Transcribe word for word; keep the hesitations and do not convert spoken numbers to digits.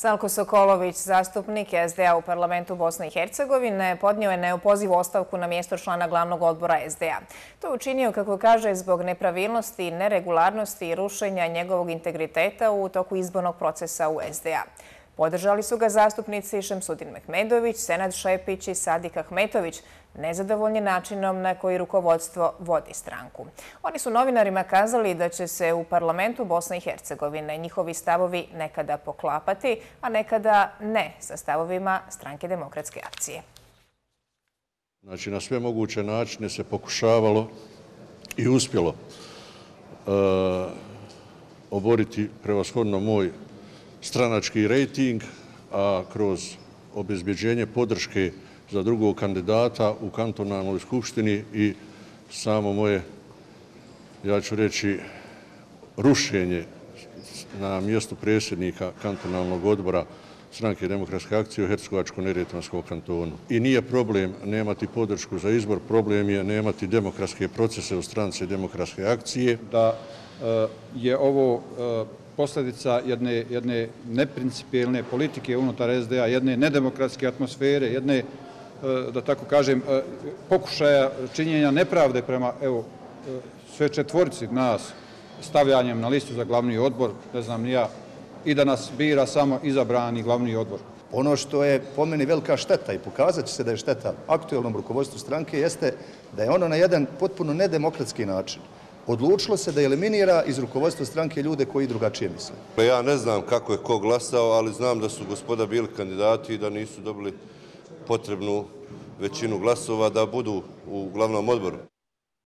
Salko Sokolović, zastupnik S D A u parlamentu Bosne i Hercegovine, podnio je neopozivu ostavku na mjesto člana glavnog odbora S D A. To je učinio, kako kaže, zbog nepravilnosti, neregularnosti i rušenja njegovog integriteta u toku izbornog procesa u S D A. Podržali su ga zastupnici Šemsudin Mehmedović, Senad Šepić i Sadik Ahmetović, nezadovoljni načinom na koji rukovodstvo vodi stranku. Oni su novinarima kazali da će se u parlamentu Bosne i Hercegovine njihovi stavovi nekada poklapati, a nekada ne sa stavovima Stranke demokratske akcije. Znači, na sve moguće načine se pokušavalo i uspjelo e, oboriti prevashodno moj stranački rejting, a kroz obezbjeđenje podrške za drugog kandidata u kantonalnoj skupštini i samo moje, ja ću reći, rušenje na mjestu predsjednika kantonalnog odbora Stranke demokratske akcije u Hercegovačko-neretvanskom kantonu. I nije problem nemati podršku za izbor, problem je nemati demokratske procese u Stranci demokratske akcije. Da je ovo posljedica jedne, jedne neprincipijelne politike unutar S D A, jedne nedemokratske atmosfere, jedne, da tako kažem, pokušaja činjenja nepravde prema evo, sve četvorici nas stavljanjem na listu za glavni odbor, ne znam ni ja, i da nas bira samo izabrani glavni odbor. Ono što je po meni velika šteta i pokazat će se da je šteta aktuelnom rukovodstvu stranke jeste da je ono na jedan potpuno nedemokratski način odlučilo se da eliminira iz rukovodstva stranke ljude koji drugačije misle. Ja ne znam kako je ko glasao, ali znam da su gospoda bili kandidati i da nisu dobili potrebnu većinu glasova da budu u glavnom odboru.